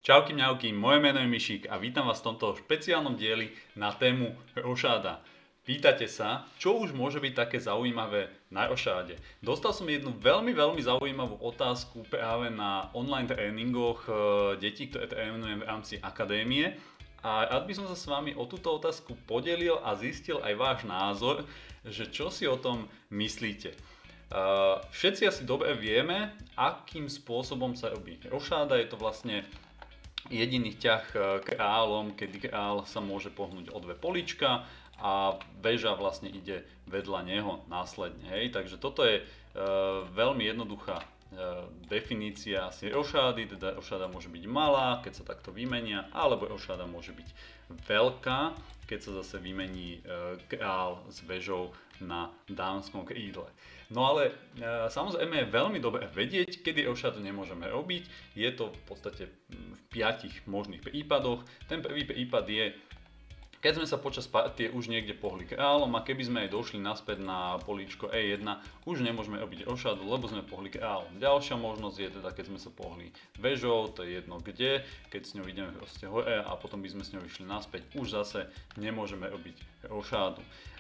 Čauky mňauky, moje meno je Mišík a vítam vás v tomto špeciálnom dieli na tému rošáda. Pýtate sa, čo už môže byť také zaujímavé na rošáde. Dostal som jednu veľmi zaujímavú otázku práve na online tréningoch detí, ktoré trénujem v rámci akadémie. A rád by som sa s vami o túto otázku podelil a zistil aj váš názor, že čo si o tom myslíte. Všetci asi dobre vieme, akým spôsobom sa robí rošáda. Je to vlastne jediný ťah kráľom, kedy kráľ sa môže pohnúť o dve políčka a väža vlastne ide vedľa neho následne. Hej. Takže toto je veľmi jednoduchá definícia asi rošády, teda rošáda môže byť malá, keď sa takto vymenia, alebo rošáda môže byť veľká, keď sa zase vymení kráľ s väžou na dámskom krídle. No ale samozrejme je veľmi dobré vedieť, kedy rošádu nemôžeme robiť. Je to v podstate v 5 možných prípadoch. Ten prvý prípad je, keď sme sa počas partie už niekde pohli kráľom a keby sme aj došli naspäť na políčko E1, už nemôžeme robiť rošádu, lebo sme pohli kráľom. Ďalšia možnosť je teda, keď sme sa pohli väžou, to je jedno kde, keď s ňou ideme proste hore a potom by sme s ňou išli naspäť, už zase nemôžeme robiť rošádu.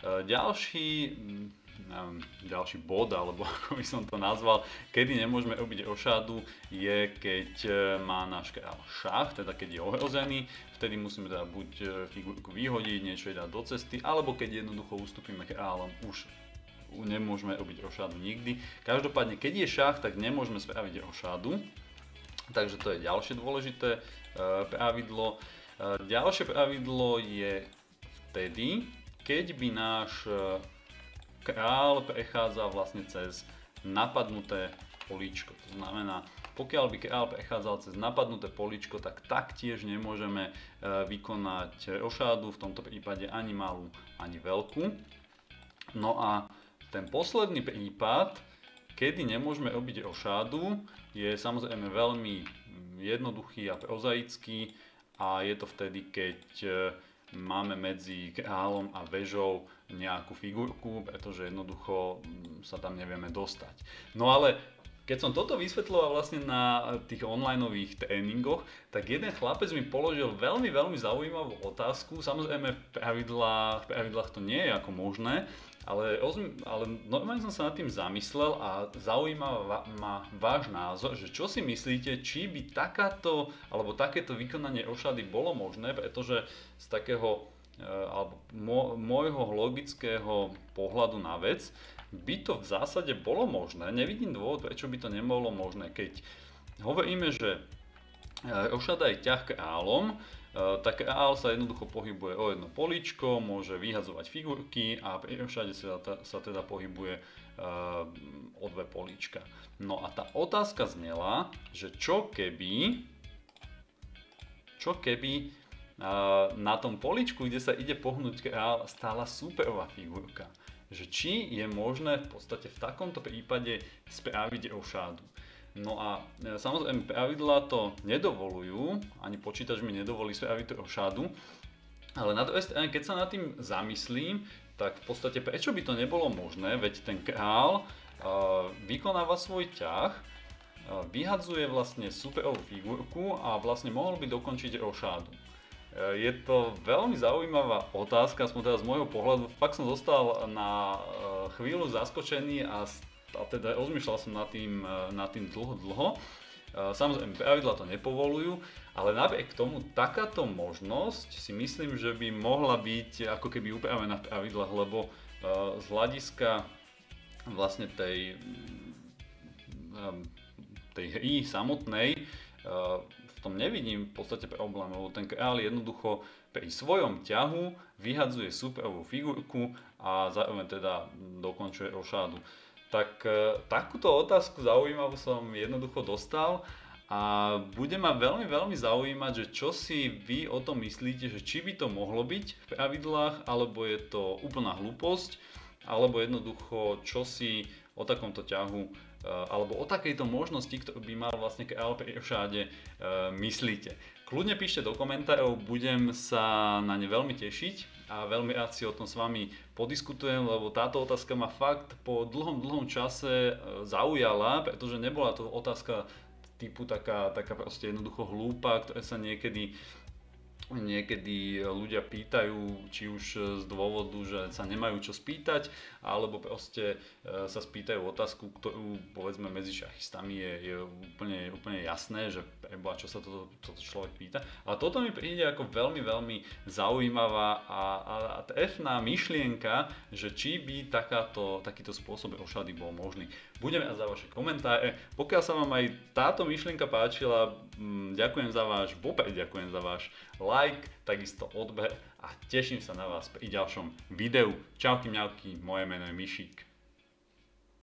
Ďalší bod, alebo ako by som to nazval, kedy nemôžeme robiť rošádu, je keď má náš kráľ šach, teda keď je ohrozený, vtedy musíme teda buď figurku vyhodiť, niečo jej dať do cesty, alebo keď jednoducho ustúpime kráľom, už nemôžeme robiť rošádu nikdy. Každopádne, keď je šach, tak nemôžeme spraviť rošádu, takže to je ďalšie dôležité pravidlo. Ďalšie pravidlo je vtedy, keď by náš kráľ prechádza vlastne cez napadnuté políčko. To znamená, pokiaľ by kráľ prechádzal cez napadnuté políčko, tak taktiež nemôžeme vykonať rošádu, v tomto prípade ani malú, ani veľkú. No a ten posledný prípad, kedy nemôžeme robiť rošádu, je samozrejme veľmi jednoduchý a prozaický a je to vtedy, keď máme medzi kráľom a väžou nejakú figurku, pretože jednoducho sa tam nevieme dostať. No ale keď som toto vysvetľoval vlastne na tých onlineových tréningoch, tak jeden chlapec mi položil veľmi zaujímavú otázku. Samozrejme v pravidlách to nie je ako možné, ale normálne som sa nad tým zamyslel a zaujíma ma váš názor, že čo si myslíte, či by takáto alebo takéto vykonanie rošády bolo možné, pretože z takého alebo môjho logického pohľadu na vec by to v zásade bolo možné. Nevidím dôvod, prečo by to nebolo možné. Keď hovoríme, že rošáda je ťah kráľom, tak kráľ sa jednoducho pohybuje o jedno políčko, môže vyhadzovať figurky a pri rošáde sa teda pohybuje o dve políčka. No a tá otázka znela, že čo keby na tom políčku, kde sa ide pohnúť kráľ, stála súperová figurka. Že či je možné v podstate v takomto prípade spraviť rošádu. No a samozrejme pravidlá to nedovolujú, ani počítač mi nedovolí spraviť rošádu, ale na druhej strane, keď sa nad tým zamyslím, tak v podstate prečo by to nebolo možné, veď ten kráľ vykonáva svoj ťah, vyhadzuje vlastne superovú figurku a vlastne mohol by dokončiť rošádu. Je to veľmi zaujímavá otázka, aspoň teda z môjho pohľadu. Fakt som zostal na chvíľu zaskočený a teda rozmýšľal som nad tým dlho. Samozrejme, pravidlá to nepovolujú, ale napriek tomu takáto možnosť si myslím, že by mohla byť ako keby upravená v pravidlách, lebo z hľadiska vlastne tej hry samotnej v tom nevidím v podstate problém, lebo ten kráľ jednoducho pri svojom ťahu vyhadzuje superovú figurku a zároveň teda dokončuje rošádu. Tak takúto otázku zaujímavú som jednoducho dostal a bude ma veľmi zaujímať, že čo si vy o tom myslíte, že či by to mohlo byť v pravidlách, alebo je to úplná hlúposť, alebo jednoducho čo si o takomto ťahu alebo o takejto možnosti, ktorú by mal vlastne kráľ pri rošáde myslíte. Kľudne píšte do komentárov, budem sa na ne veľmi tešiť a veľmi rád si o tom s vami podiskutujem, lebo táto otázka ma fakt po dlhom čase zaujala, pretože nebola to otázka typu taká proste jednoducho hlúpa, ktoré sa niekedy ľudia pýtajú, či už z dôvodu, že sa nemajú čo spýtať, alebo proste sa spýtajú otázku, ktorú povedzme medzi šachistami je úplne jasné, že preboha, čo sa toto človek pýta. Ale toto mi príde ako veľmi, veľmi zaujímavá a trefná myšlienka, že či by takýto spôsob ošady bol možný. Budeme za vaše komentáre. Pokiaľ sa vám aj táto myšlienka páčila, ďakujem za váš like, takisto odber a teším sa na vás pri ďalšom videu. Čauky mňauky, moje meno je Mišík.